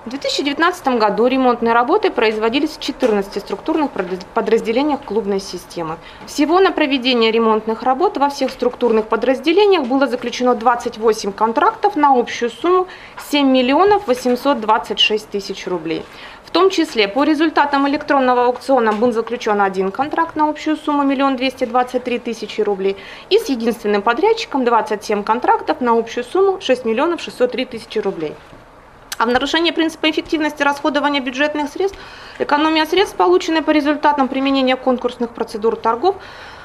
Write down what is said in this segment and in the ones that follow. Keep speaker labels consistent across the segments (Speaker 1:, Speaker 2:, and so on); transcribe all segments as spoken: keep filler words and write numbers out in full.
Speaker 1: В две тысячи девятнадцатом году ремонтные работы производились в четырнадцати структурных подразделениях клубной системы. Всего на проведение ремонтных работ во всех структурных подразделениях было заключено двадцать восемь контрактов на общую сумму семь миллионов восемьсот двадцать шесть тысяч рублей. В том числе по результатам электронного аукциона был заключен один контракт на общую сумму один миллион двести двадцать три тысячи рублей и с единственным подрядчиком двадцать семь контрактов на общую сумму шесть миллионов шестьсот три тысячи рублей. А в нарушение принципа эффективности расходования бюджетных средств, экономия средств, полученной по результатам применения конкурсных процедур торгов,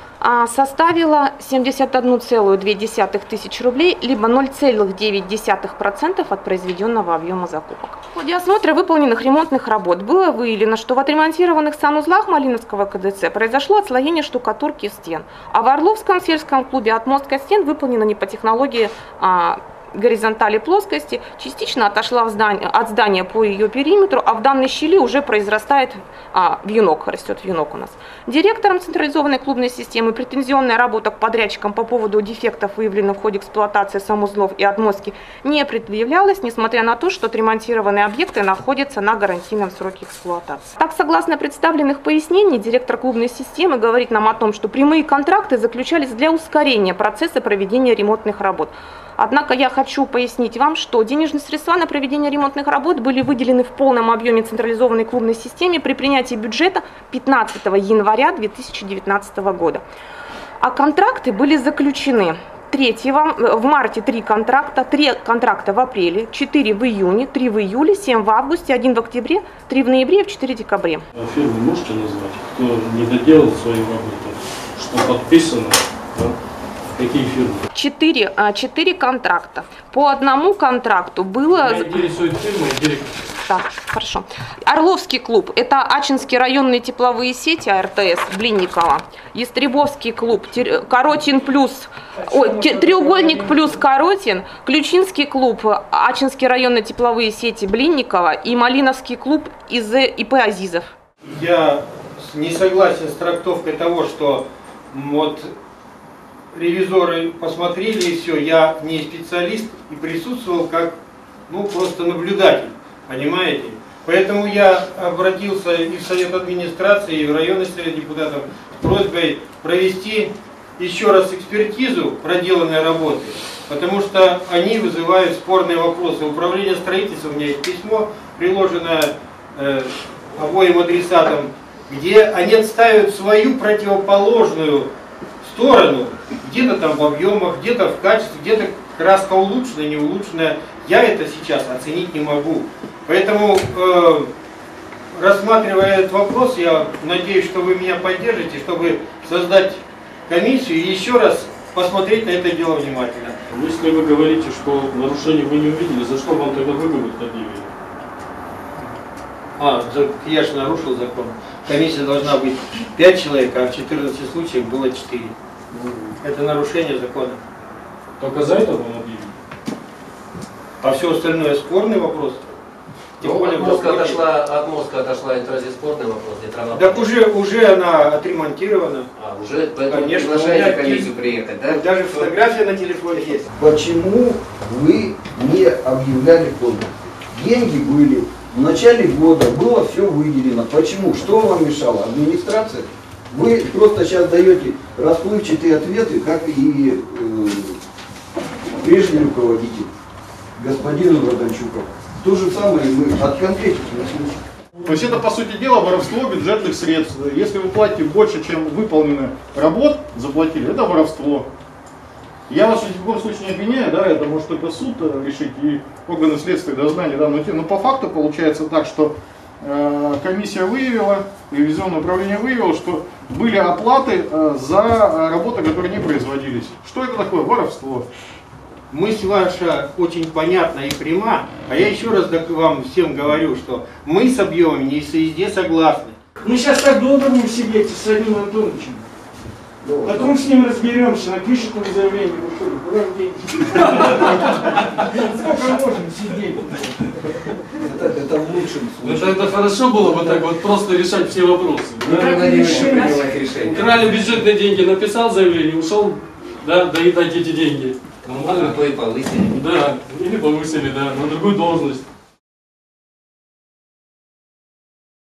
Speaker 1: составила семьдесят одну целую две десятых тысяч рублей, либо ноль целых девять десятых процента от произведенного объема закупок. В ходе осмотра выполненных ремонтных работ было выявлено, что в отремонтированных санузлах Малиновского КДЦ произошло отслоение штукатурки стен, а в Орловском сельском клубе отмостка стен выполнена не по технологии а, горизонтали плоскости, частично отошла в здание, от здания по ее периметру, а в данной щели уже произрастает а, вьюнок, растет вьюнок у нас. Директором централизованной клубной системы претензионная работа к подрядчикам по поводу дефектов, выявленных в ходе эксплуатации санузлов и отмостки, не предъявлялась, несмотря на то, что отремонтированные объекты находятся на гарантийном сроке эксплуатации. Так, согласно представленных пояснений, директор клубной системы говорит нам о том, что прямые контракты заключались для ускорения процесса проведения ремонтных работ. Однако я хочу пояснить вам, что денежные средства на проведение ремонтных работ были выделены в полном объеме централизованной клубной системе при принятии бюджета пятнадцатого января две тысячи девятнадцатого года. А контракты были заключены третьего, в марте три контракта, три контракта в апреле, четыре в июне, три в июле, семь в августе, один в октябре, три в ноябре и четыре в декабре.
Speaker 2: Фирмы можете назвать, кто не доделал свою работу, что подписано? Да? Какие фирмы? Четыре,
Speaker 1: четыре контракта. По одному контракту было...
Speaker 2: Меня интересует фирма и директор.
Speaker 1: Так, хорошо. Орловский клуб – это Ачинские районные тепловые сети А Р Т С Блинникова. Ястребовский клуб – Коротин плюс, о, треугольник плюс Коротин. Ключинский клуб – Ачинские районные тепловые сети Блинникова. И Малиновский клуб из И П Азизов.
Speaker 3: Я не согласен с трактовкой того, что вот... ревизоры посмотрели и все, я не специалист и присутствовал как, ну, просто наблюдатель, понимаете? Поэтому я обратился и в Совет администрации, и в районный совет депутатов с просьбой провести еще раз экспертизу проделанной работы, потому что они вызывают спорные вопросы. Управление строительства, у меня есть письмо, приложенное э, обоим адресатам, где они отстаивают свою противоположную сторону, где-то там в объемах, где-то в качестве, где-то краска улучшенная, не улучшенная. Я это сейчас оценить не могу. Поэтому, э, рассматривая этот вопрос, я надеюсь, что вы меня поддержите, чтобы создать комиссию и еще раз посмотреть на это дело внимательно.
Speaker 2: Если вы говорите, что нарушений вы не увидели, за что вам тогда выговор объявили?
Speaker 3: А, я же нарушил закон. Комиссия должна быть пять человек, а в четырнадцати случаях было четыре. Это нарушение закона.
Speaker 2: Только за это вам объявили?
Speaker 3: А все остальное спорный вопрос.
Speaker 4: Тем ну, более, от, мозга отошла, от мозга отошла, это разве спорный вопрос? Не
Speaker 3: так уже, уже она отремонтирована.
Speaker 4: А, уже, поэтому конечно, приглашаете комиссию приехать, да?
Speaker 3: Даже фотография на телефоне есть.
Speaker 5: Почему вы не объявляли конкурс? Деньги были. В начале года было все выделено. Почему? Что вам мешало? Администрация? Вы просто сейчас даете расплывчатые ответы, как и э, прежний руководитель, господин Родончуков. То же самое мы от конкретики не слышим.
Speaker 6: То есть это, по сути дела, воровство бюджетных средств. Если вы платите больше, чем выполнено работ, заплатили, это воровство. Я вас в любом случае не обвиняю, да, это может только суд решить и органы следствия дознания данную тему. Но по факту получается так, что э, комиссия выявила, ревизионное управление выявило, что были оплаты э, за работы, которые не производились. Что это такое? Воровство.
Speaker 3: Мысль ваша очень понятна и пряма, а я еще раз вам всем говорю, что мы с объемами не везде согласны.
Speaker 7: Мы сейчас так долго будем сидеть с Владимиром Антоновичем. Потом с ним разберемся, напишет он заявление, выходит, куда в деньги? Сколько можем сидеть?
Speaker 5: Это, это в лучшем случае.
Speaker 2: Это, это хорошо было бы так вот просто решать все вопросы. Украли бюджетные деньги, написал заявление, ушел, да, доедать эти деньги.
Speaker 4: Нормально, то и повысили.
Speaker 2: Да, или повысили, да, на другую должность.